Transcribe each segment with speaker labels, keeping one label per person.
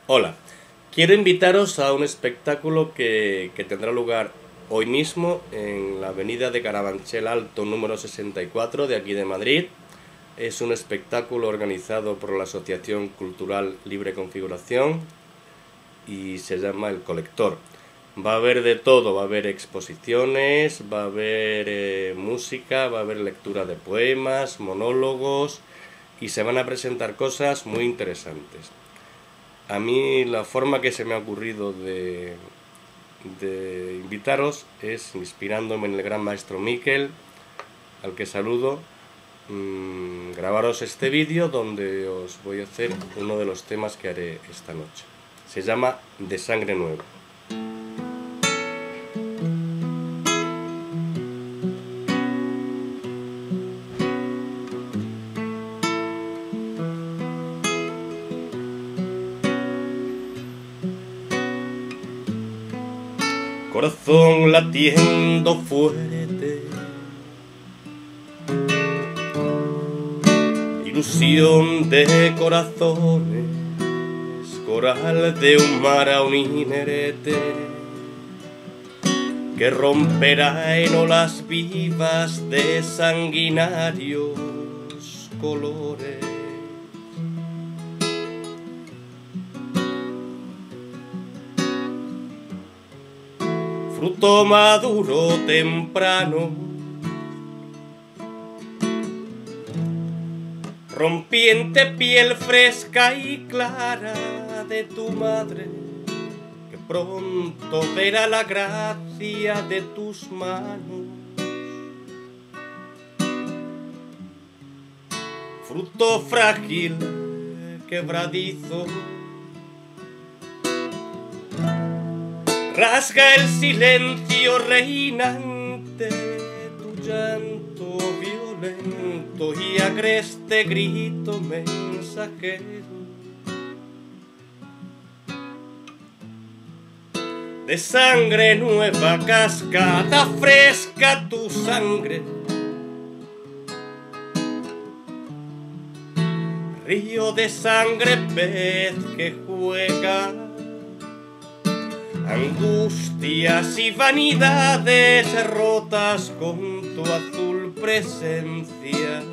Speaker 1: Hola, quiero invitaros a un espectáculo que tendrá lugar hoy mismo en la avenida de Carabanchel Alto número 64 de aquí de Madrid. Es un espectáculo organizado por la Asociación Cultural Libre Configuración y se llama El Colector. Va a haber de todo, va a haber exposiciones, va a haber música, va a haber lectura de poemas, monólogos y se van a presentar cosas muy interesantes. A mí la forma que se me ha ocurrido de invitaros es inspirándome en el gran maestro Miquel, al que saludo, grabaros este vídeo donde os voy a hacer uno de los temas que haré esta noche. Se llama De Sangre Nueva. Corazón latiendo fuerte, ilusión de corazones, coral de un mar a un inerete, que romperá en olas vivas de sanguinarios colores. Fruto maduro temprano, rompiente piel fresca y clara de tu madre, que pronto verá la gracia de tus manos. Fruto frágil, quebradizo, rasga el silencio reinante tu llanto violento y agreste grito mensajero de sangre nueva, cascada fresca tu sangre, río de sangre, pez que juega, angustias y vanidades rotas con tu azul presencia.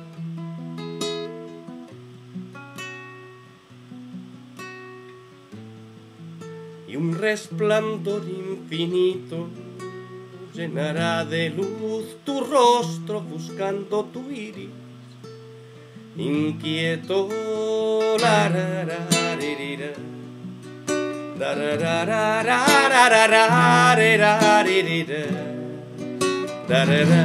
Speaker 1: Y un resplandor infinito llenará de luz tu rostro buscando tu iris inquieto. La, ra, ra, ri, ra. Da da da da da da da da da da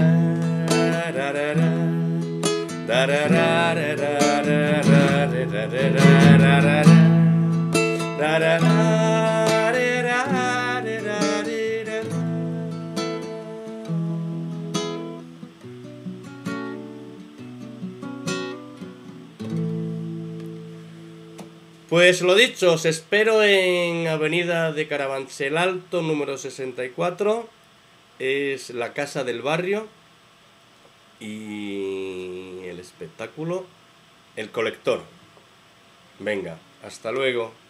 Speaker 1: da da Pues lo dicho, os espero en avenida de Carabanchel Alto número 64, es la casa del barrio, y el espectáculo El Colector. Venga, hasta luego.